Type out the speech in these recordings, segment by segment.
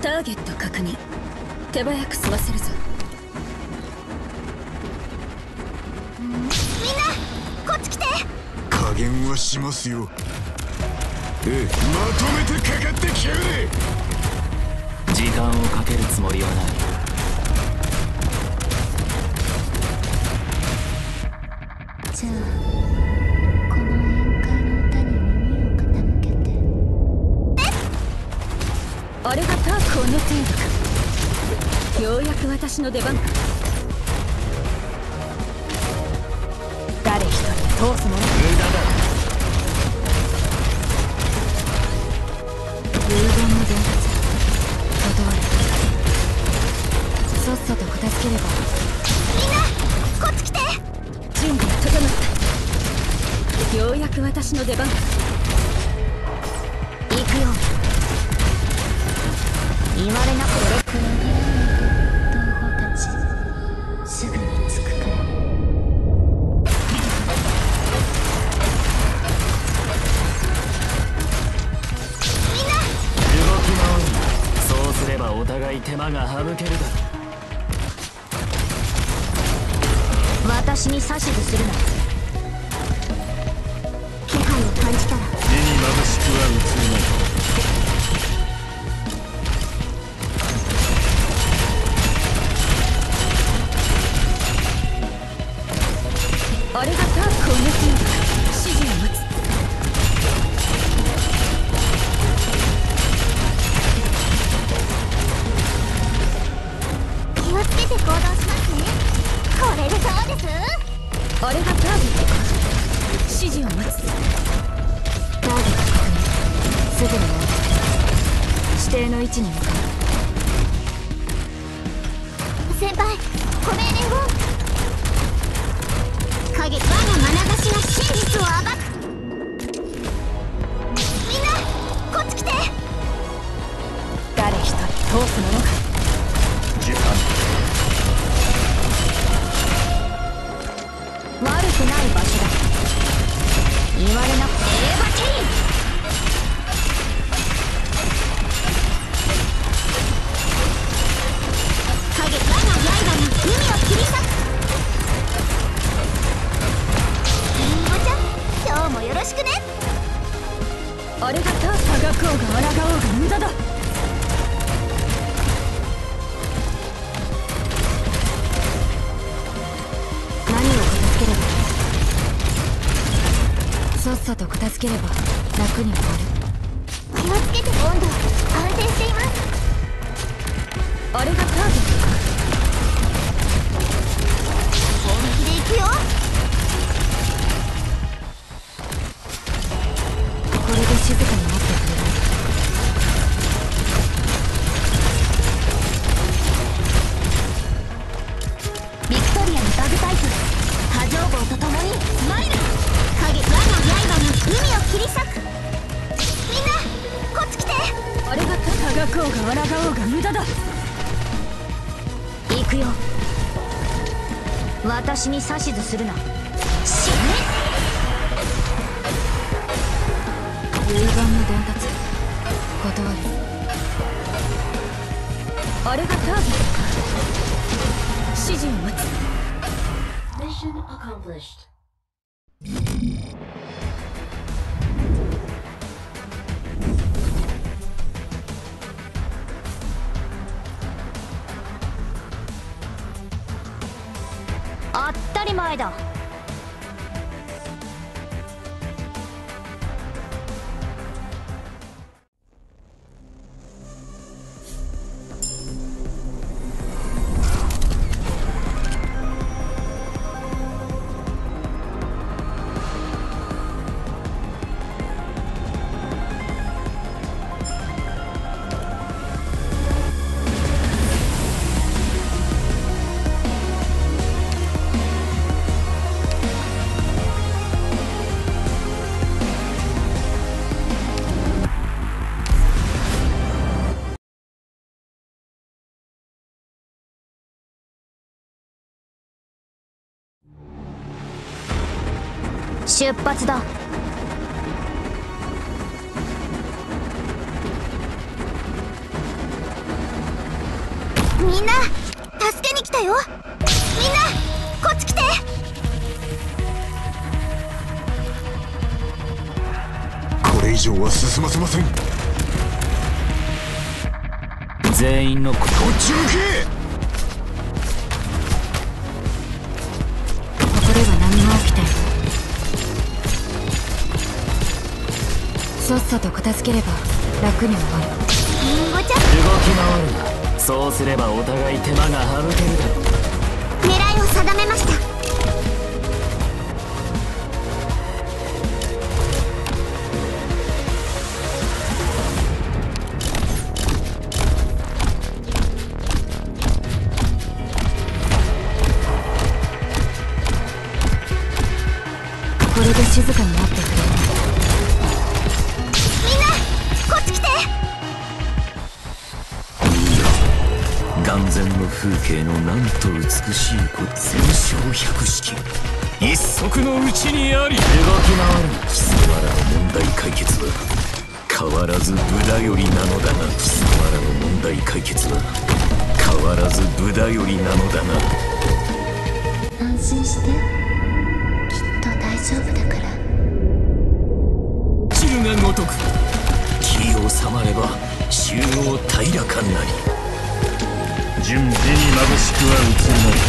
ターゲット確認。手早く済ませるぞ。 みんなこっち来て。 加減はしますよ。まとめてかかってきやがれ。 時間をかけるつもりはない。 じゃあこの宴会の歌に耳を傾けて。 あれがタークをの程度か。ようやく私の出番か。誰一人通すもの無駄だ。 遺言の伝達断る。さっさと片付ければ。 みんなこっち来て。 準備が整った。ようやく私の出番か。行くよ。 言われなくてくれ同胞たちすぐに着くから。 そうすればお互い手間が省けるだろう。私に指図するな。気配を感じたら目に眩しくは映るまい。 あれがタークを抜くのだ。指示を待つ。 気をつけて行動しますね。これでそうです。 あれがターゲットか。指示を待つ。ターゲット確認。すぐに終わる。指定の位置に向かう。 先輩ご命令を。我が眼差しが真実を暴く。みんなこっち来て。 誰一人通すものか。 時間悪くない場所だ。言われなくてエヴァチェイン。我が刃に海を切り裂く。今日もよろしくね。 あれがタークがこうが抗おうが無駄だ。何を片付ければ。さっさと片付ければ楽に終わる。 気をつけて。温度安定しています。 あれがターゲットか。 本気で行くよ。 これで静かに待ってくれる。 ビクトリアのバグタイプ波状棒と共に参る。我が刃に海を切り裂く。みんなこっち来て。 あれがターこうが抗おうが無駄だ。 行くよ。私に指図するな。死ね。 遺言の伝達断る。あれがターゲットか。指示を待つ。 Mission accomplished. 当たり前だ。出発だ。 たよ。みんなこっち来て。 これ以上は進ませません。こ全員のっち向け。 ここでは何も起きている。さっさと片付ければ楽に終わる。 りんごちゃん、 動き回るな。そうすればお互い手間が省けるだろう。 狙いを定めました。 これで静かになってくれる。 みんなこっち来て。 眼前の風景のなんと美しい戦勝百式、一足のうちにあり。動き回るな。貴様らの問題解決は変わらず無駄よりなのだな。貴様らの問題解決は変わらず無駄よりなのだな。 安心して、きっと大丈夫だから。 散るが如く気を収まれば衆を平らかなり。順目にまぶしくは映るまい。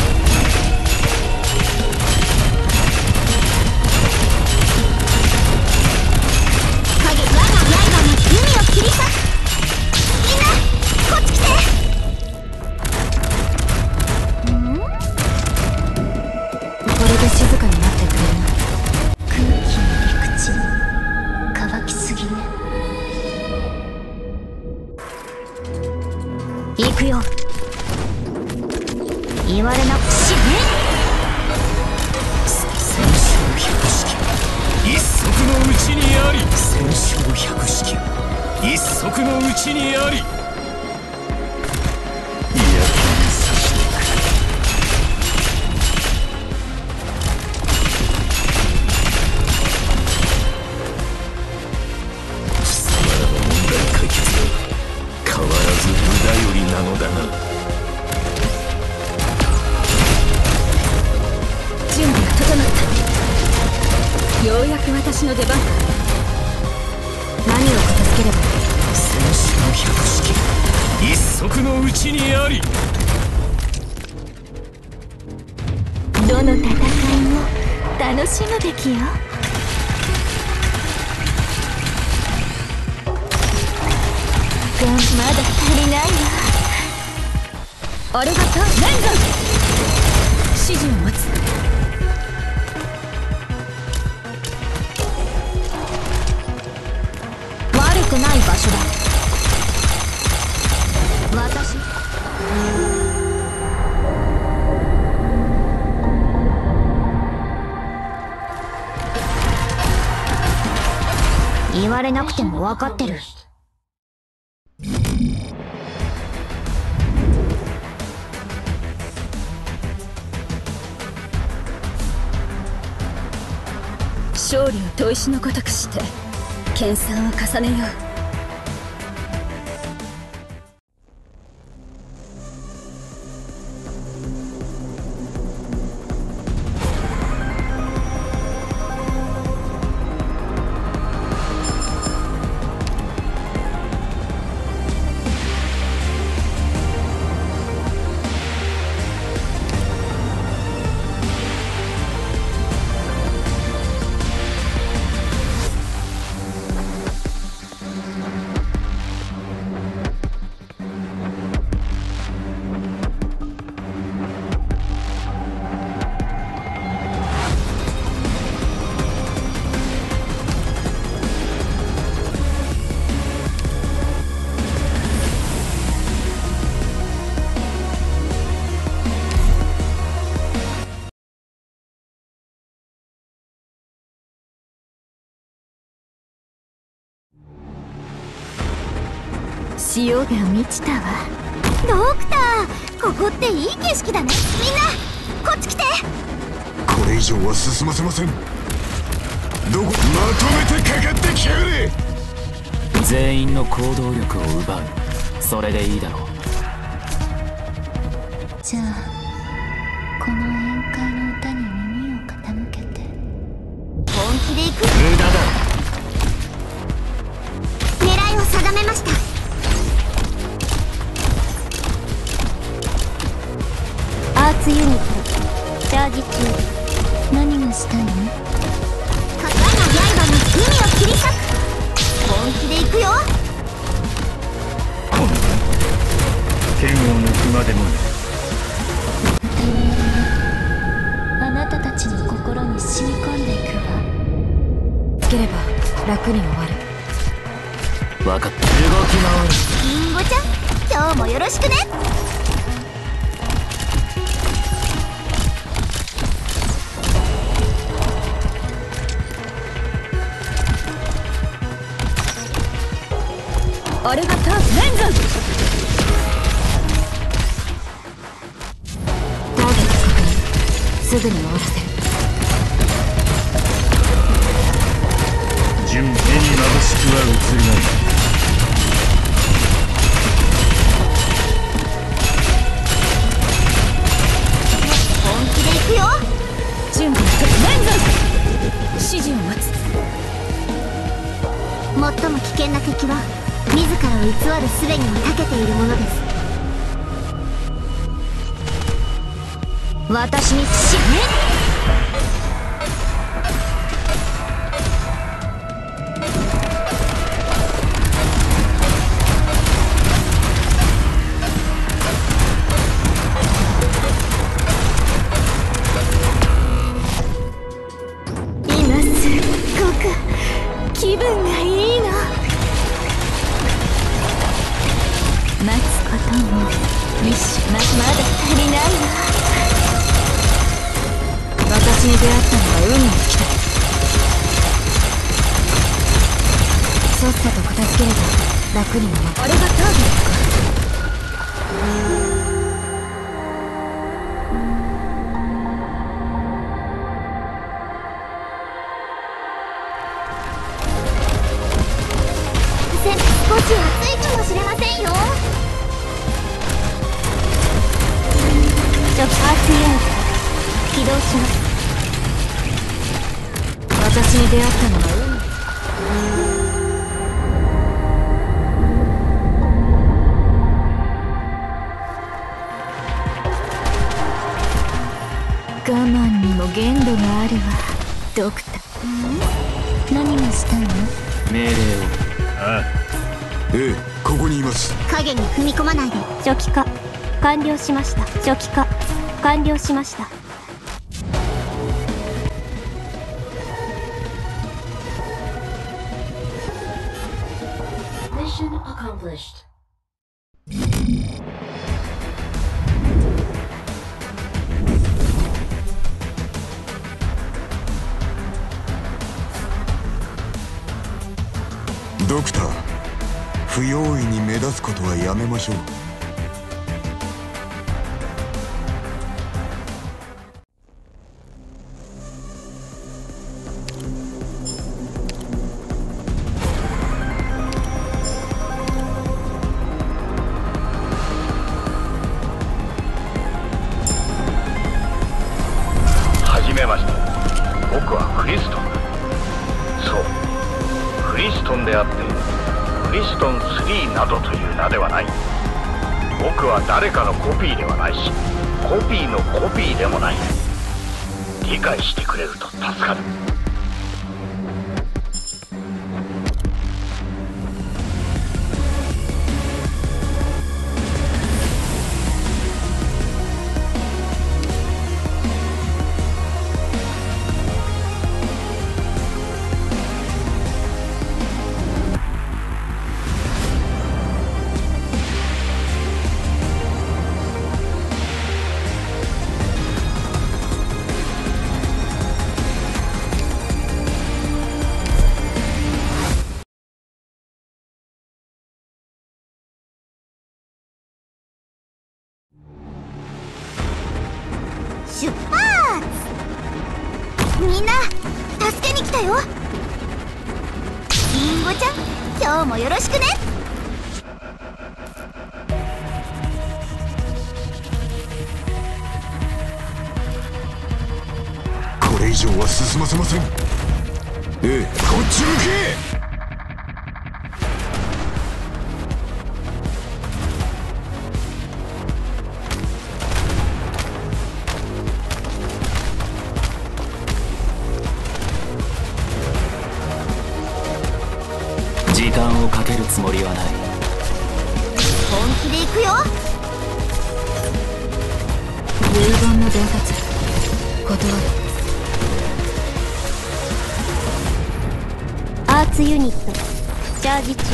我が刃に弓を切り裂く。みんなこっち来て。 これで静かになってくれるな。 空気の陸地乾きすぎね。行くよ。言われなく死ね。 戦勝百式、一足のうちにあり。戦勝百式、一足のうちにあり。やけにさしてくれ。貴様らの問題解決は変わらず無駄よりなのだな。 準備が整った。ようやく私の出番か。何を片付ければいい。 戦勝百式、一足のうちにあり。 どの戦いも楽しむべきよ。がまだ足りないわ。 あれがレンガ指示を待つ。 悪くない場所だ。私言われなくても分かってる。 勝利を砥石のごとくして研鑽を重ねよう。 潮が満ちたわ。ドクター、ここっていい景色だね。みんなこっち来て。 これ以上は進ませません。どこまとめてかかってきやがれ。 全員の行動力を奪う。それでいいだろう。 じゃあこの宴会の歌に耳を傾けて本気で行く。 無駄だ。 狙いを定めました。アーツユニットチャージ中。何がしたいの？刀の刃に海を切り裂く。本気で行くよ。 こんな剣を抜くまでもない。 あなたたちの心に染み込んでいくわ。 つければ楽に終わる。 分かった。動き回る。 リンゴちゃん、今日もよろしくね。 あれがターンレンズ。ターゲット確認。すぐに終わらせる。 純目に眩しくは映りない。 本気で行くよ。 準備してレンズ。指示を待つ。 最も危険な敵は自らを偽る術にも長けているものです。私に死ね。今すっごく気分がいいの。待つこともミッションまだ足りないわ。 私に出会ったのは運が来た。さっさと片付ければ楽になる。あれがターゲットか。 少し暑いかもしれませんよ。アーツユニット起動します。 私に出会ったのは我慢にも限度があるわ、ドクター。 何がしたいの？ 命令を。ああ。 ええ、ここにいます。 影に踏み込まないで。初期化完了しました。初期化完了しました。 Mission accomplished. ドクター、不用意に目立つことはやめましょう。 はじめまして。僕はフリストンだ。そう、フリストンであってフリストン3などという名ではない。僕は誰かのコピーではないし、コピーのコピーでもない。理解してくれると助かる。 出発！みんな助けに来たよ。リンゴちゃん、今日もよろしくね。 以上は進ませません。こっち向け。 時間をかけるつもりはない。 本気で行くよ。 遺言の伝達断る。 アーツユニットチャージ中。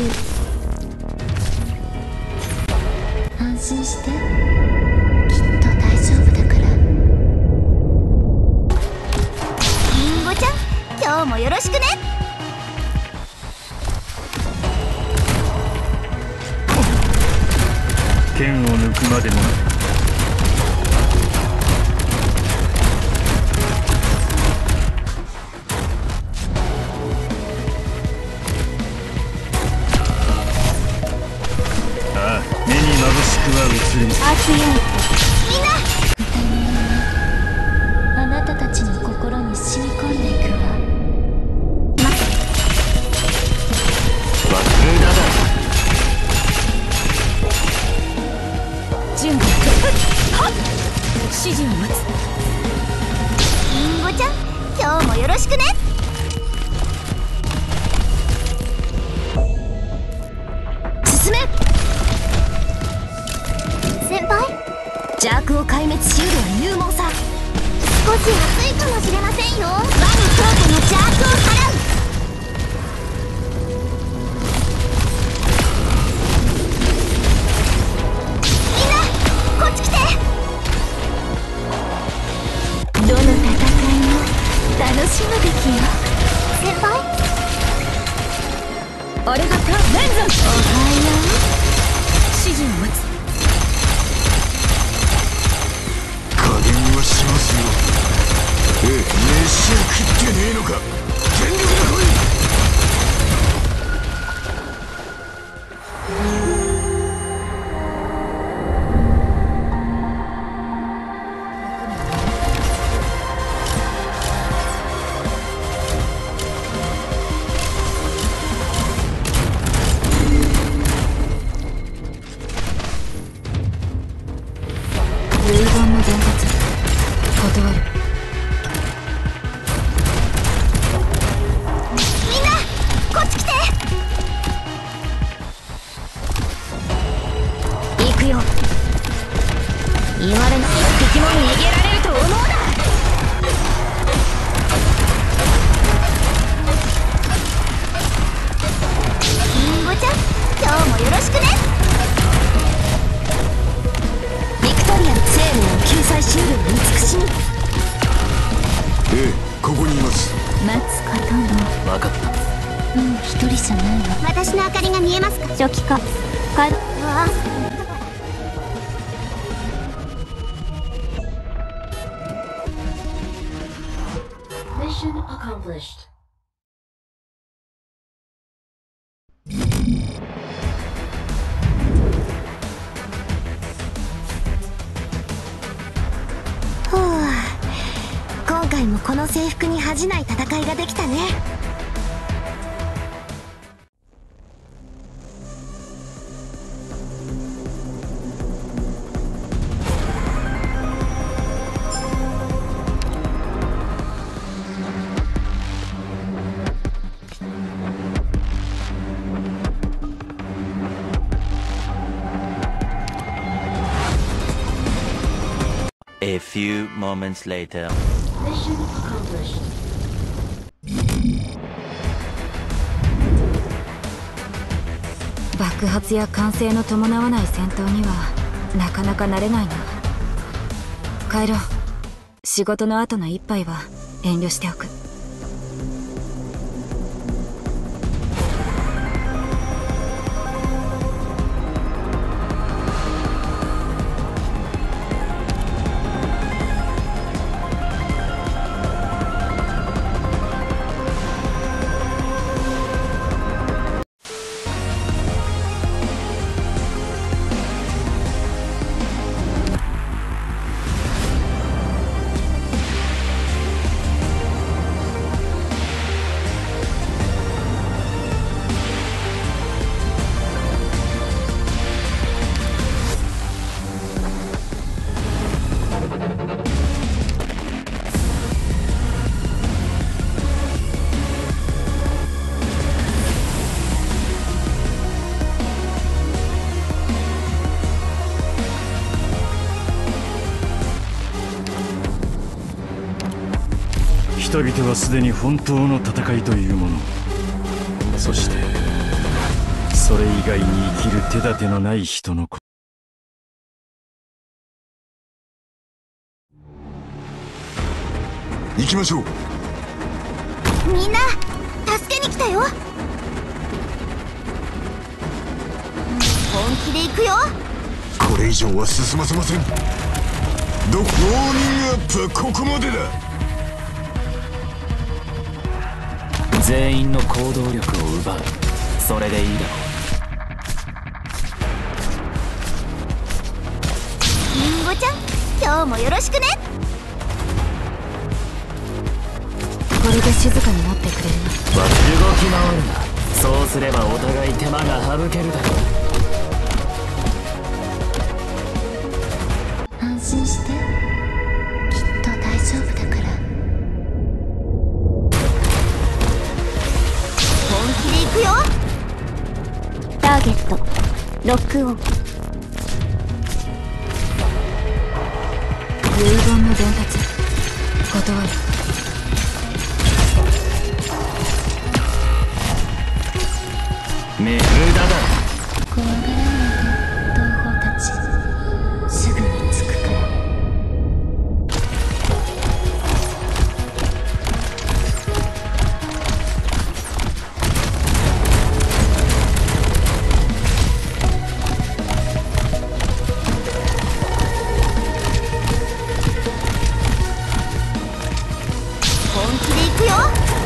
安心して、きっと大丈夫だから。リンゴちゃん、今日もよろしくね。 剣を抜くまでもない。ああ、目に眩しくは映る。 アーツユニットみんな歌い物があなたたちの心に染み込んでいくわ。 無駄だ。 準備はっ指示を待つ。 リンゴちゃん、今日もよろしくね。進め。先輩、 邪悪を壊滅しうるは勇猛さ。 少し熱いかもしれませんよ。我に強化の邪悪を払う。みんなこっち来て。 どの戦いも楽しむべきよ。 先輩、 俺がターンレンズ。おはよう。指示を待つ。 加減はしますよ。飯は食ってねえのか。全力で来い。 遺言の伝達断る。 みんなこっち来て。 行くよ。言われない。一匹も逃げられると思うな。 リンゴちゃん、今日もよろしくね。 ビクトリアの生命を救済しうる美しみ。 ここにいます。 待つことも。 分かった。 一人じゃないわ。 私の明かりが見えますか。 初期化か。 わあ、 Mission accomplished. ふう、今回もこの制服に恥じない戦いができたね。 A few moments later. Mission accomplished. 爆発や歓声の伴わない戦闘にはなかなか慣れないな。帰ろう。仕事の後の一杯は遠慮しておく。 人々はすでに本当の戦いというもの、そしてそれ以外に生きる手立てのない人のこと。 行きましょう。 みんな助けに来たよ。本気で行くよ。 これ以上は進ませません。ウォーニングアップはここまでだ。 全員の行動力を奪う、それでいいだろう。リンゴちゃん、今日もよろしくね。 これで静かになってくれるな。 動き回るな。そうすればお互い手間が省けるだろう。 安心して、きっと大丈夫だから。本気で行くよ。ターゲットロックオン。 遺言の伝達断る。 無駄だ。 怖がらないで同胞たち、すぐに着くから。本気で行くよ。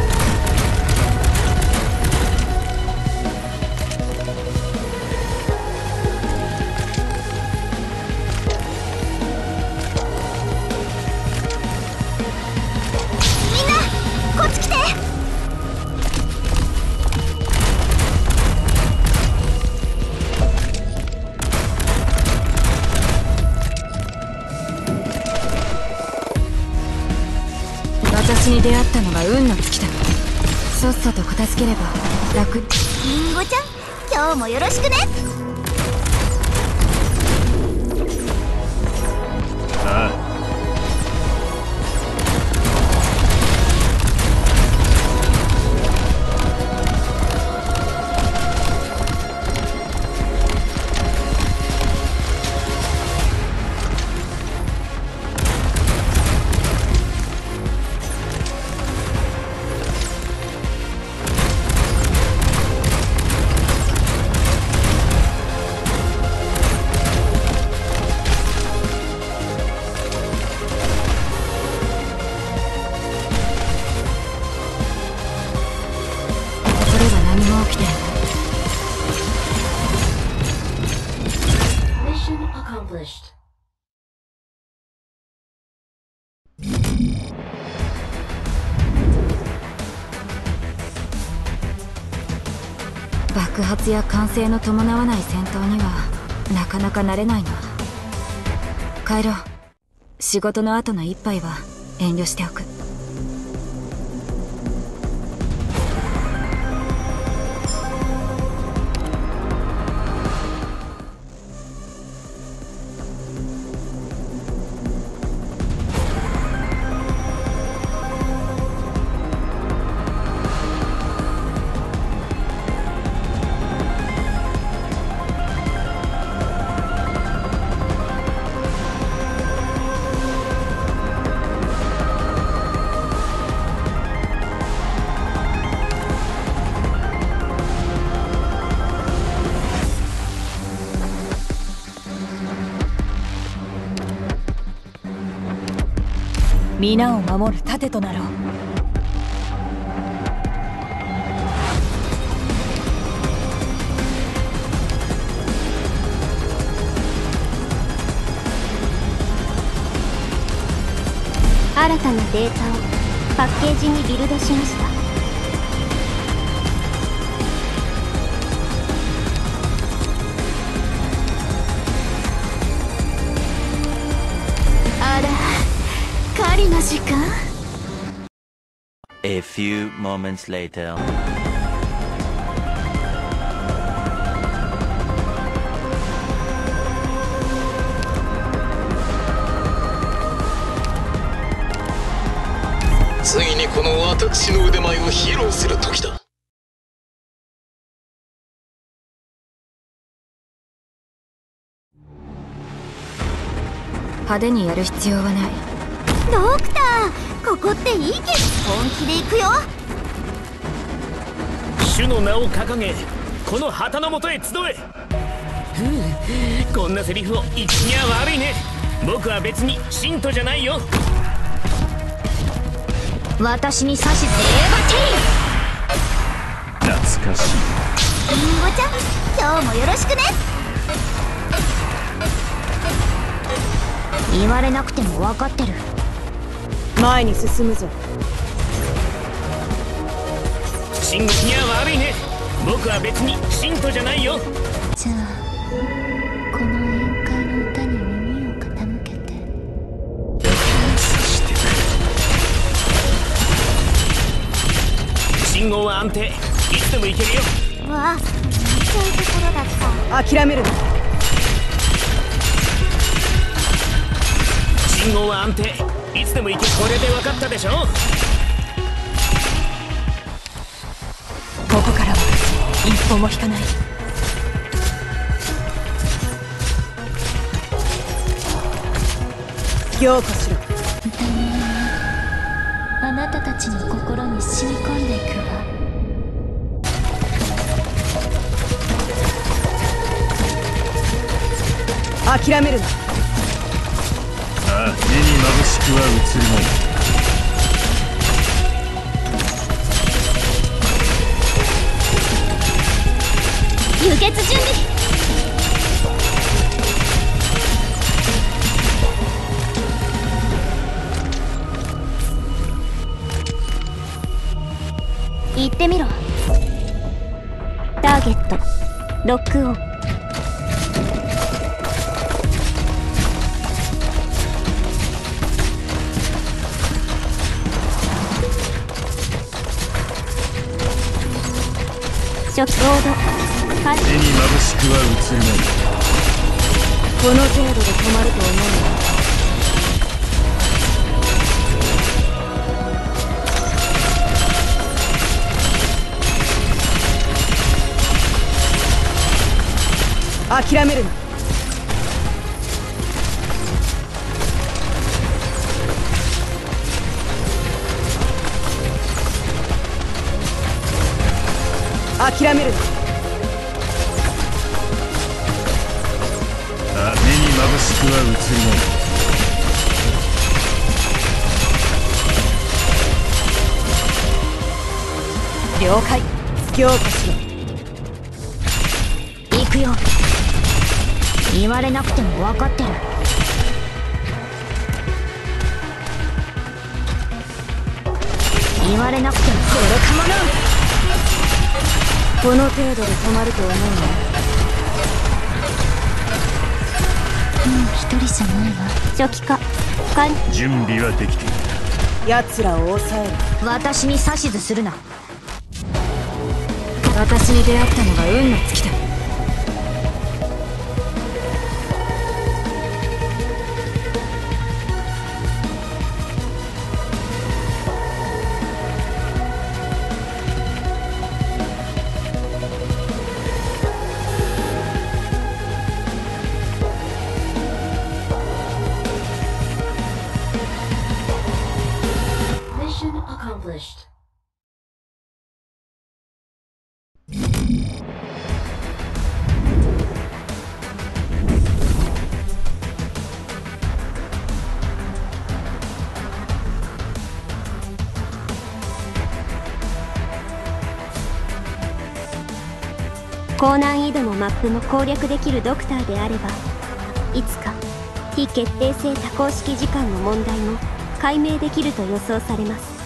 私に出会ったのが運の尽きだ。さっさと片付ければ楽。 リンゴちゃん、今日もよろしくね。 ああ。 Mission accomplished. 爆発や歓声の伴わない戦闘にはなかなか慣れないな。帰ろう。仕事の後の一杯は遠慮しておく。皆を守る盾となろう。 新たなデータをパッケージにビルドしました。あら、狩りの時間。 A few moments later. ついにここの私の腕前を披露する時だ。 派手にやる必要はない。 ドクター、ここっていいけど本気で行くよ。 主の名を掲げこの旗の下へ集え。こんなセリフを言ってにゃ悪いね。僕は別に信徒じゃないよ。 私に指図エヴァティ懐かしい。 リンゴちゃん、今日もよろしくね。言われなくても分かってる。 前に進むぞ。 進撃には悪いね。僕は別に信徒じゃないよ。 じゃあこの宴会の歌に耳を傾けて。 やけにさして信号は安定。いつでも行けるよ。 わあ、そういうところだった。 諦めるな。 信号は安定。いつでも行け。これで分かったでしょ。 ここからは一歩も引かない。凝固しろ。 歌の音があなたたちの心に染み込んでいくわ。 諦めるな。 ああ、目に眩しくは映るまい。 輸血準備。言ってみろ。ターゲットロックオン。初期ロード開始。 目に眩しくは映るまい。 この程度で止まると思うな。諦めるな。諦めるな。 あ、目に眩しくは映るまい。 了解。凝固しろ。 行くよ。言われなくても分かってる。言われなくても愚か者。この程度で止まると思うな。 もう一人じゃないわ。初期化完。 準備はできている。 奴らを抑える。 私に指図するな。 私に出会ったのが運の尽きだ。 Mission accomplished. 高難易度のマップも攻略できるドクターであれば、いつか非決定性多項式時間の問題も解明できると予想されます。